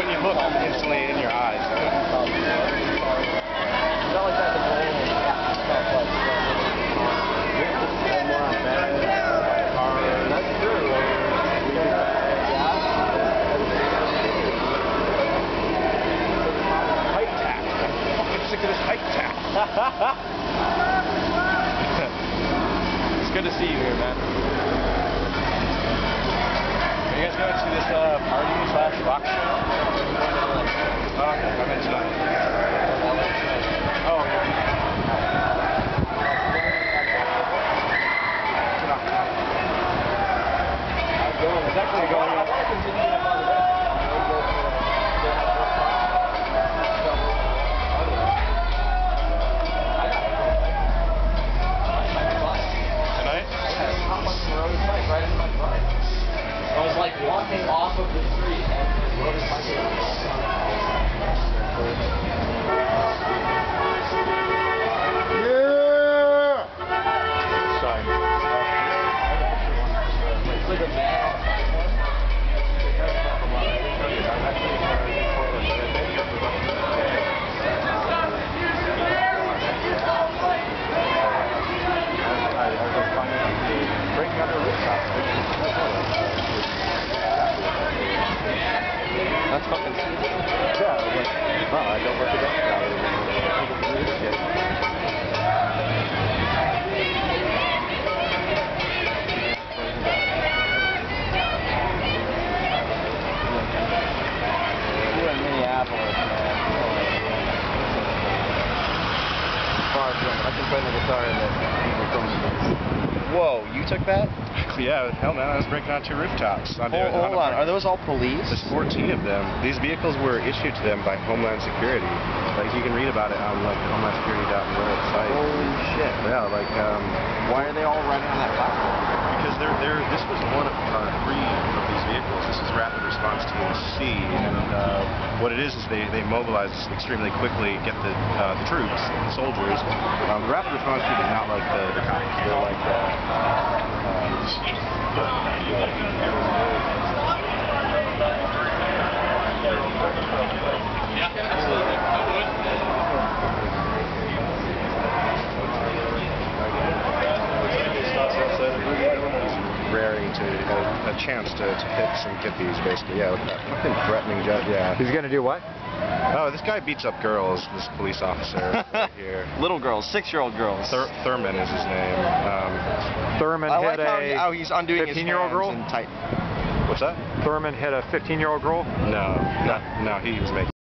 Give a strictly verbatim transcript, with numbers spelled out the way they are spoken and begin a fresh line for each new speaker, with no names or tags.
when you look instantly in your eyes.
It's not like that. That's true.
Height tap. I'm fucking sick of this height tap. It's good to see you here, man. Are you guys going to this uh, party slash rock show? Oh, okay. I meant tonight. Oh, yeah. It's actually going up.
I was like walking off of the street and rode his bicycle.
Yeah! Sorry.
It's like a man.
Breaking under rooftops. That's fucking stupid. Yeah, I was like, no, I don't work at that.
You're in Minneapolis, man. Far from it. I can play the guitar and the people from the
Whoa, you took that? Yeah, hell no, I was breaking on two rooftops. On
hold hold on, are those all police?
There's fourteen of them. These vehicles were issued to them by Homeland Security. Like, you can read about it on, like, homeland security dot org site.
Holy shit.
Yeah, like, um...
why are they all running on that platform?
Because they're, they're, this was one of uh, three of these vehicles. This is Rapid Response Team C, and uh, what it is is they, they mobilize extremely quickly, get the, uh, the troops, the soldiers. Um, the Rapid Response Team is not like the, the cops. They're like the... raring to a, a chance to, to hit some kippies, basically. Yeah, look at that fucking threatening judge. Yeah.
He's gonna do what?
Oh, this guy beats up girls. This police officer right here.
Little girls, six-year-old girls.
Thur Thurman is his name. Um,
Thurman
I
hit
like how,
a
he, how he's undoing his
fifteen-year-old girl.
And tight.
what's that?
Thurman hit a fifteen-year-old girl.
No, no, no. He was making.